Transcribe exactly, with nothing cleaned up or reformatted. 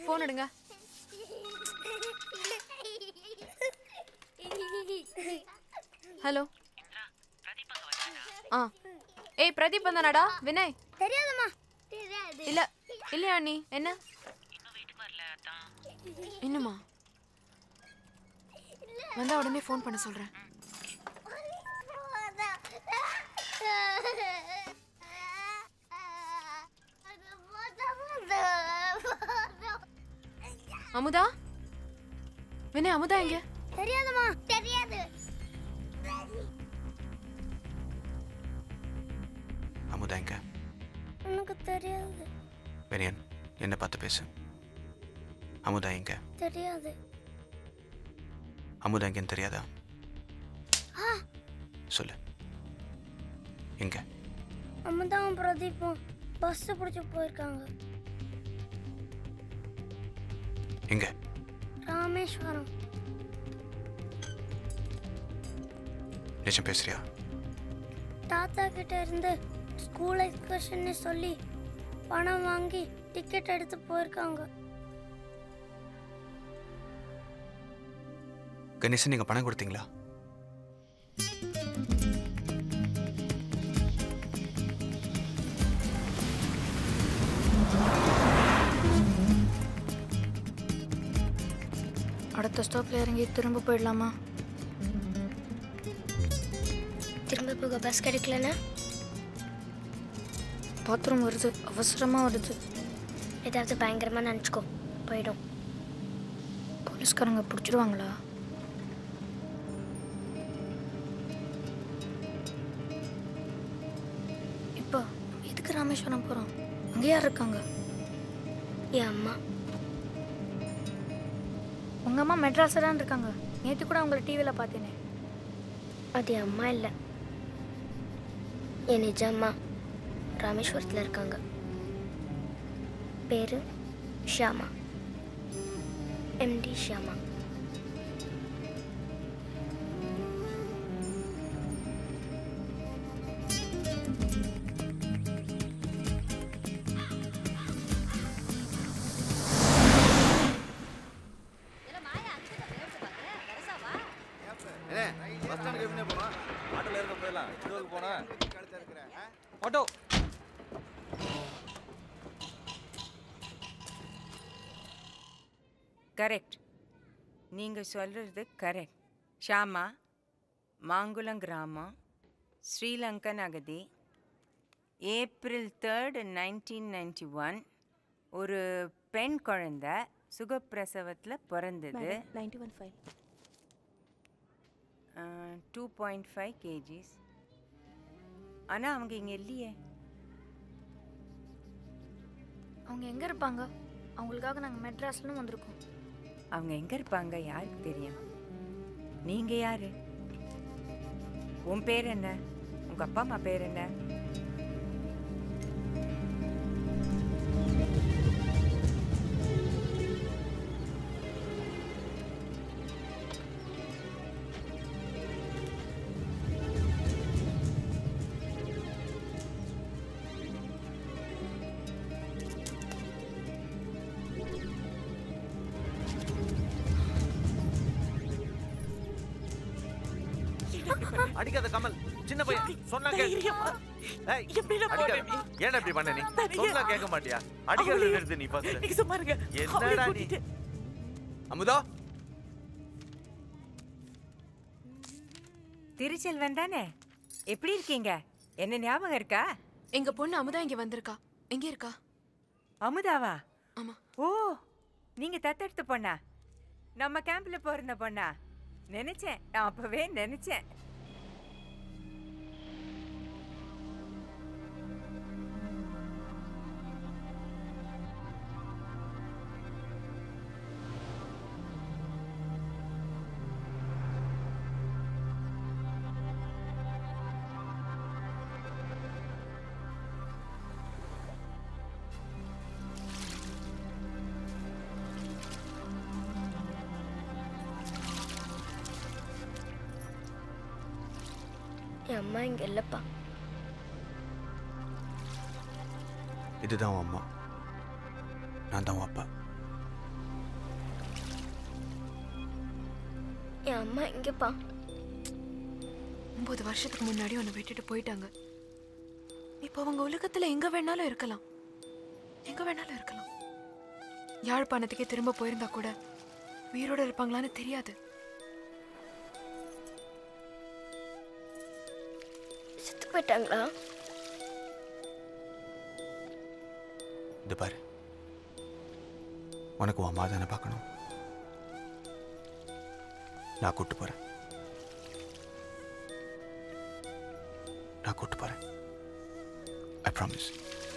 Phone எடுங்க. Hello. ஆ ஏய் பிரதீப் வந்தானடா? வினய் தெரியாதம்மா. தெரியாது. இல்ல இல்லையா நீ என்ன இன்னும் வீட்டுக்கு வரல அதான். இன்னுமா? வந்தா உடனே ஃபோன் பண்ண சொல்றேன். அமுதா? வினய் அமுதா எங்க? தெரியாதம்மா. தெரியாது. அமுதா எங்க? எனக்கு தெரியாது. வினயன் என்ன பார்த்து பேசு. அமுதா எங்க? தெரியாது. அமுதா எங்கன்னு தெரியாதா? சொல்லு எங்க? அமுதாவும் பிரதீப்பும் பஸ் பிடிச்சி போயிருக்காங்க. எங்க? ராமேஸ்வரம். நிஜம் பேசுறியா? தாத்தா கிட்ட இருந்து ஸ்கூல் எக்ஸ்கர்ஷன் சொல்லி பணம் வாங்கி டிக்கெட் எடுத்து போயிருக்காங்க. கணேசன் நீங்க பணம் கொடுத்தீங்களா? அடுத்த ஸ்டாப்ல இறங்கி திரும்ப போயிடலாமா? திரும்ப போக பஸ் கிடைக்கலன்னா? பாத்ரூம் வருது, அவசரமா வருது. ஏதாவது பயங்கரமா நினச்சிக்கோ, போயிடும். போலீஸ்காரங்க பிடிச்சிருவாங்களா? இப்போ எதுக்கு ராமேஸ்வரம் போகிறோம்? அங்கே யார் இருக்காங்க? என் அம்மா. உங்கள் அம்மா மெட்ராஸில் தான் இருக்காங்க. நேற்று கூட உங்களை டிவியில் பார்த்தேனே. அது என் அம்மா இல்லை, என் நிஜ அம்மா ராமேஸ்வரத்தில் இருக்காங்க. பேர் Shyama, MD Shyama. Auto correct. நீங்கள் சொல்கிறது கரெக்ட். ஷாமா மாங்குளம் கிராமம், ஸ்ரீலங்கன் அகதி. April third nineteen ninety one ஒரு பெண் குழந்தை சுகப்பிரசவத்தில் பிறந்தது. Two point five KGs. ஆனால் அவங்க இங்கே இல்லையே. அவங்க எங்கே இருப்பாங்க? அவங்களுக்காக நாங்கள் மெட்ராஸ்லன்னு வந்திருக்கோம். அவங்க எங்கே இருப்பாங்க யாருக்கு தெரியும்? நீங்கள் யார்? உன் பேர் என்ன? உங்கள் அப்பா அம்மா பேர் என்ன? அடிக்காத கமல், சின்ன பையன் சொன்னா கேக்கு. ஏய் எப்படிடா போற நீ? ஏன் இப்படி பண்ண நீ? சொன்னா கேட்க மாட்டியா? அடிக்கிறது நிறுத்து நீ ஃபர்ஸ்ட். நீ சும்மா இருங்க. என்னடா நீ? அமுதா திருச்செல்வன் தானே? எப்படி இருக்கீங்க? என்ன ஞாபகம் இருக்கா? எங்க பொண்ணு அமுதா இங்க வந்திருக்கா. எங்க இருக்கா? அமுதாவா? ஆமா. ஓ, நீங்க தத்தெடுத்த பொண்ணா? நம்ம கேம்ப்ல போயிருந்த பொண்ணா? நினைச்சேன், நான் அப்பவே நினைச்சேன். என் அம்மா இங்கே இல்லைப்பா. இதுதான் உன் அம்மா, நான் தான் உன் அப்பா. என் அம்மா எங்கப்பா? ஒன்பது வருஷத்துக்கு முன்னாடி உன்னை விட்டுட்டு போயிட்டாங்க. இப்போ அவங்க உலகத்துல எங்க வேணாலும் இருக்கலாம், எங்க வேணாலும் இருக்கலாம். யாழ்ப்பாணத்துக்கே திரும்ப போயிருந்தா கூட உயிரோட இருப்பாங்களான்னு தெரியாது. செத்து போயிட்டாங்களா? இது பாரு, உனக்கு உன் அம்மா தானே பார்க்கணும். நான் கூட்டு போறேன், நான் கூட்டு போறேன். I promise.